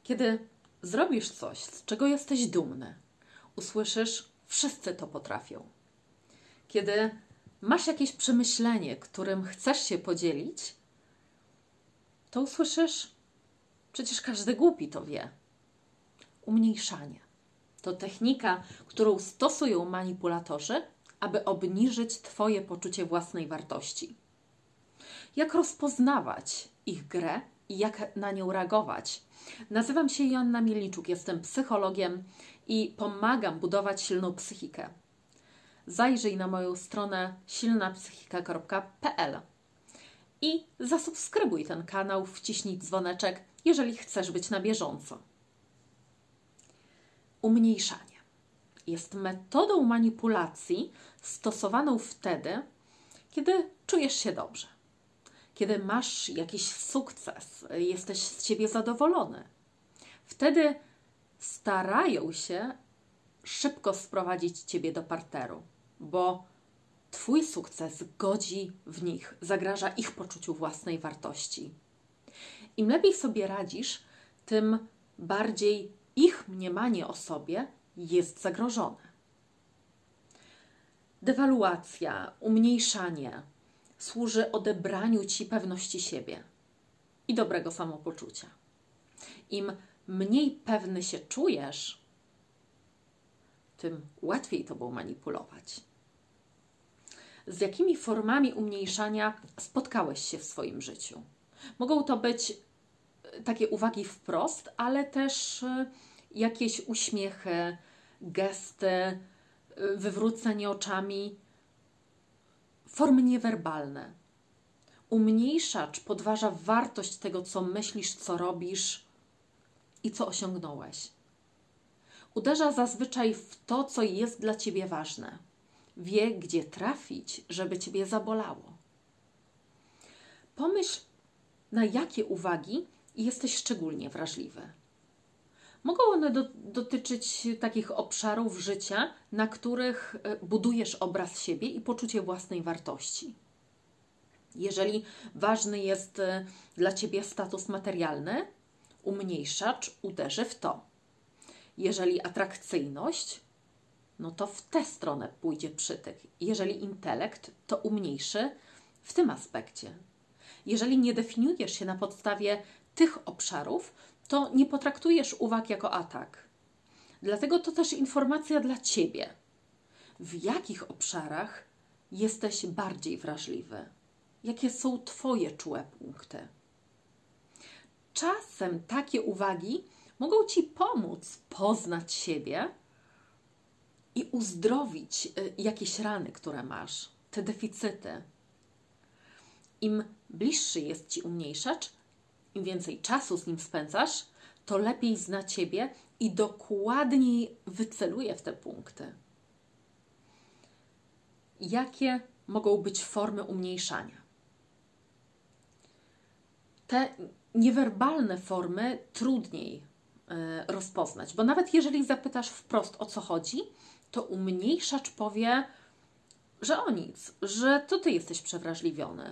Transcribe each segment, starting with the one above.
Kiedy zrobisz coś, z czego jesteś dumny, usłyszysz, wszyscy to potrafią. Kiedy masz jakieś przemyślenie, którym chcesz się podzielić, to usłyszysz, przecież każdy głupi to wie. Umniejszanie to technika, którą stosują manipulatorzy, aby obniżyć Twoje poczucie własnej wartości. Jak rozpoznawać ich grę i jak na nią reagować? Nazywam się Joanna Mielniczuk, jestem psychologiem i pomagam budować silną psychikę. Zajrzyj na moją stronę silnapsychika.pl i zasubskrybuj ten kanał, wciśnij dzwoneczek, jeżeli chcesz być na bieżąco. Umniejszanie jest metodą manipulacji stosowaną wtedy, kiedy czujesz się dobrze, kiedy masz jakiś sukces, jesteś z siebie zadowolony. Wtedy starają się szybko sprowadzić Ciebie do parteru, bo Twój sukces godzi w nich, zagraża ich poczuciu własnej wartości. Im lepiej sobie radzisz, tym bardziej ich mniemanie o sobie jest zagrożone. Dewaluacja, umniejszanie służy odebraniu Ci pewności siebie i dobrego samopoczucia. Im mniej pewny się czujesz, tym łatwiej Tobą manipulować. Z jakimi formami umniejszania spotkałeś się w swoim życiu? Mogą to być takie uwagi wprost, ale też jakieś uśmiechy, gesty, wywrócenie oczami, formy niewerbalne. Umniejszacz podważa wartość tego, co myślisz, co robisz i co osiągnąłeś. Uderza zazwyczaj w to, co jest dla Ciebie ważne. Wie, gdzie trafić, żeby Ciebie zabolało. Pomyśl, na jakie uwagi jesteś szczególnie wrażliwy. Mogą one dotyczyć takich obszarów życia, na których budujesz obraz siebie i poczucie własnej wartości. Jeżeli ważny jest dla Ciebie status materialny, umniejszacz uderzy w to. Jeżeli atrakcyjność, no to w tę stronę pójdzie przytyk. Jeżeli intelekt, to umniejszy w tym aspekcie. Jeżeli nie definiujesz się na podstawie tych obszarów, to nie potraktujesz uwag jako atak. Dlatego to też informacja dla Ciebie. W jakich obszarach jesteś bardziej wrażliwy? Jakie są Twoje czułe punkty? Czasem takie uwagi mogą Ci pomóc poznać siebie i uzdrowić jakieś rany, które masz, te deficyty. Im bliższy jest Ci umniejszacz, im więcej czasu z nim spędzasz, to lepiej zna Ciebie i dokładniej wyceluje w te punkty. Jakie mogą być formy umniejszania? Te niewerbalne formy trudniej rozpoznać, bo nawet jeżeli zapytasz wprost, o co chodzi, to umniejszacz powie, że o nic, że to Ty jesteś przewrażliwiony.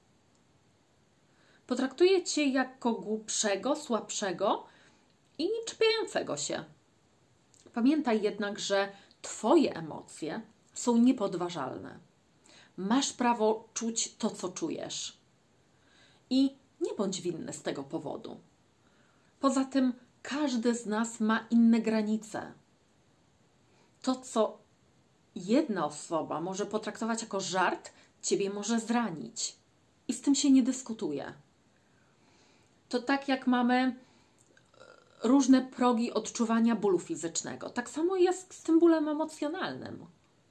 Potraktuje Cię jako głupszego, słabszego i nieczepiającego się. Pamiętaj jednak, że Twoje emocje są niepodważalne. Masz prawo czuć to, co czujesz. I nie bądź winny z tego powodu. Poza tym każdy z nas ma inne granice. To, co jedna osoba może potraktować jako żart, Ciebie może zranić. I z tym się nie dyskutuje. To tak jak mamy różne progi odczuwania bólu fizycznego. Tak samo jest z tym bólem emocjonalnym.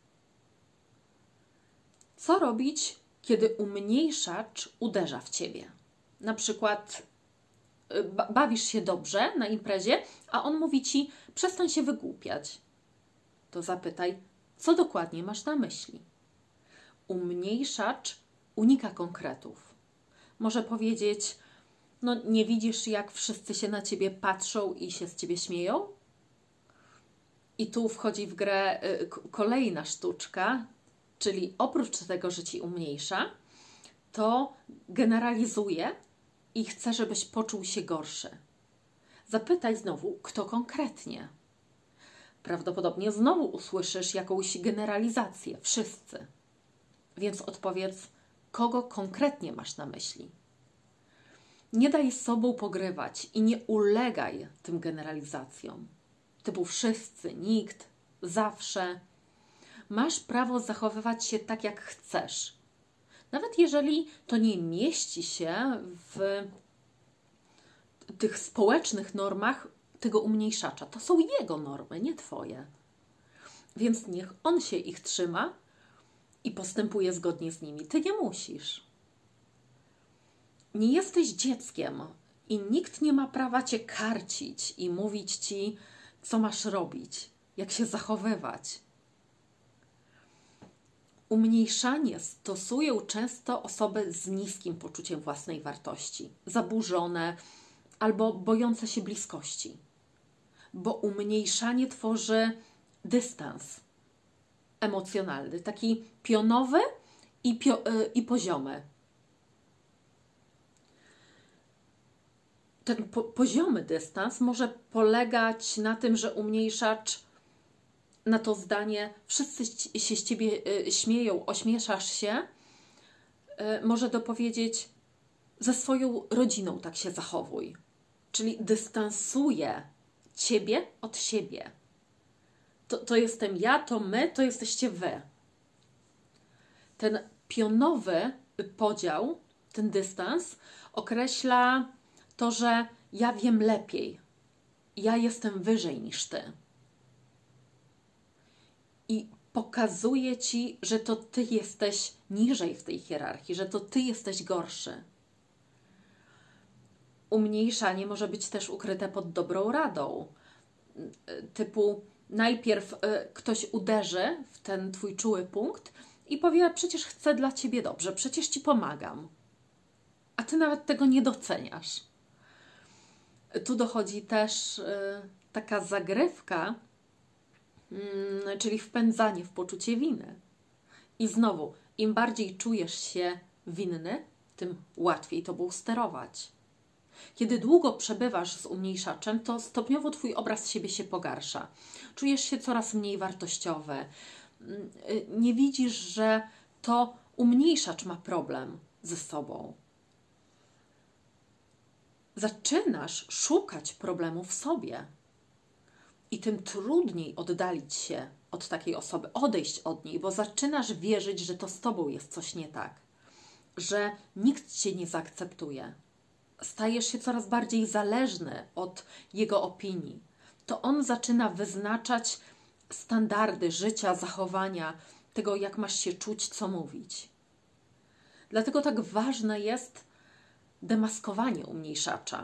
Co robić, kiedy umniejszacz uderza w Ciebie? Na przykład bawisz się dobrze na imprezie, a on mówi Ci, przestań się wygłupiać. To zapytaj, co dokładnie masz na myśli? Umniejszacz unika konkretów. Może powiedzieć, no nie widzisz, jak wszyscy się na Ciebie patrzą i się z Ciebie śmieją? I tu wchodzi w grę kolejna sztuczka, czyli oprócz tego, że Ci umniejsza, to generalizuje i chce, żebyś poczuł się gorszy. Zapytaj znowu, kto konkretnie. Prawdopodobnie znowu usłyszysz jakąś generalizację. Wszyscy. Więc odpowiedz, kogo konkretnie masz na myśli. Nie daj sobą pogrywać i nie ulegaj tym generalizacjom. Typu wszyscy, nikt, zawsze. Masz prawo zachowywać się tak, jak chcesz. Nawet jeżeli to nie mieści się w tych społecznych normach tego umniejszacza. To są jego normy, nie twoje. Więc niech on się ich trzyma i postępuje zgodnie z nimi. Ty nie musisz. Nie jesteś dzieckiem i nikt nie ma prawa cię karcić i mówić ci, co masz robić, jak się zachowywać. Umniejszanie stosują często osoby z niskim poczuciem własnej wartości, zaburzone albo bojące się bliskości. Bo umniejszanie tworzy dystans emocjonalny, taki pionowy i poziomy. Ten poziomy dystans może polegać na tym, że umniejszacz na to zdanie wszyscy się z ciebie śmieją, ośmieszasz się, może dopowiedzieć ze swoją rodziną tak się zachowuj. Czyli dystansuje ciebie od siebie. To jestem ja, to my, to jesteście wy. Ten pionowy podział, ten dystans określa to, że ja wiem lepiej. Ja jestem wyżej niż ty. I pokazuje ci, że to ty jesteś niżej w tej hierarchii, że to ty jesteś gorszy. Umniejszanie może być też ukryte pod dobrą radą. Typu najpierw ktoś uderzy w ten twój czuły punkt i powie, przecież chcę dla ciebie dobrze, przecież ci pomagam. A ty nawet tego nie doceniasz. Tu dochodzi też taka zagrywka, czyli wpędzanie w poczucie winy. I znowu, im bardziej czujesz się winny, tym łatwiej tobą sterować. Kiedy długo przebywasz z umniejszaczem, to stopniowo twój obraz siebie się pogarsza. Czujesz się coraz mniej wartościowy. Nie widzisz, że to umniejszacz ma problem ze sobą. Zaczynasz szukać problemu w sobie. I tym trudniej oddalić się od takiej osoby, odejść od niej, bo zaczynasz wierzyć, że to z tobą jest coś nie tak. Że nikt cię nie zaakceptuje. Stajesz się coraz bardziej zależny od jego opinii. To on zaczyna wyznaczać standardy życia, zachowania, tego, jak masz się czuć, co mówić. Dlatego tak ważne jest demaskowanie umniejszacza.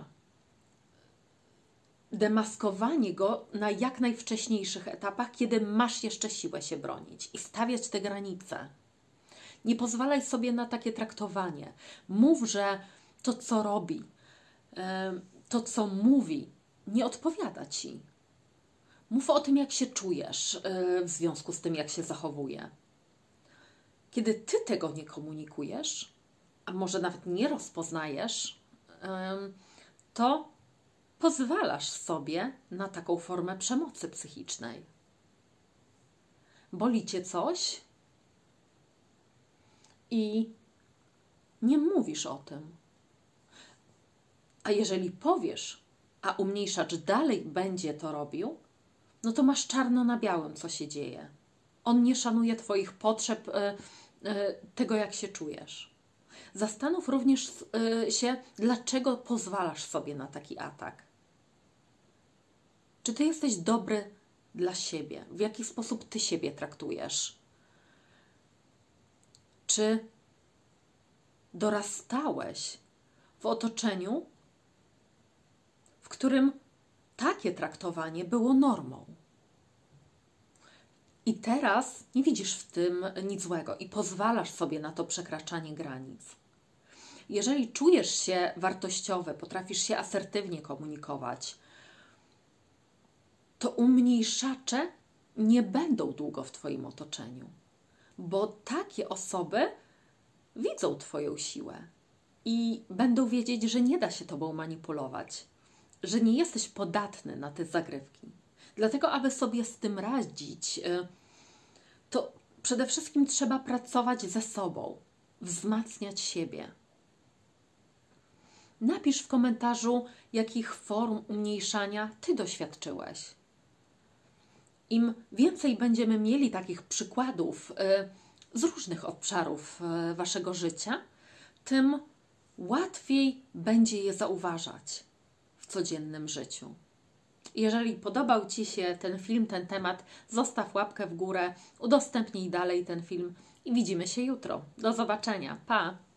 Demaskowanie go na jak najwcześniejszych etapach, kiedy masz jeszcze siłę się bronić i stawiać te granice. Nie pozwalaj sobie na takie traktowanie. Mów, że to, co robi, to, co mówi, nie odpowiada ci. Mów o tym, jak się czujesz w związku z tym, jak się zachowuje. Kiedy ty tego nie komunikujesz, a może nawet nie rozpoznajesz, to pozwalasz sobie na taką formę przemocy psychicznej. Boli cię coś i nie mówisz o tym. A jeżeli powiesz, a umniejszacz dalej będzie to robił, no to masz czarno na białym, co się dzieje. On nie szanuje twoich potrzeb, tego, jak się czujesz. Zastanów również się, dlaczego pozwalasz sobie na taki atak. Czy ty jesteś dobry dla siebie? W jaki sposób ty siebie traktujesz? Czy dorastałeś w otoczeniu, w którym takie traktowanie było normą? I teraz nie widzisz w tym nic złego i pozwalasz sobie na to przekraczanie granic. Jeżeli czujesz się wartościowy, potrafisz się asertywnie komunikować, to umniejszacze nie będą długo w twoim otoczeniu, bo takie osoby widzą twoją siłę i będą wiedzieć, że nie da się tobą manipulować, że nie jesteś podatny na te zagrywki. Dlatego, aby sobie z tym radzić, to przede wszystkim trzeba pracować ze sobą, wzmacniać siebie. Napisz w komentarzu, jakich form umniejszania Ty doświadczyłeś. Im więcej będziemy mieli takich przykładów z różnych obszarów Waszego życia, tym łatwiej będzie je zauważać w codziennym życiu. Jeżeli podobał Ci się ten film, ten temat, zostaw łapkę w górę, udostępnij dalej ten film i widzimy się jutro. Do zobaczenia. Pa!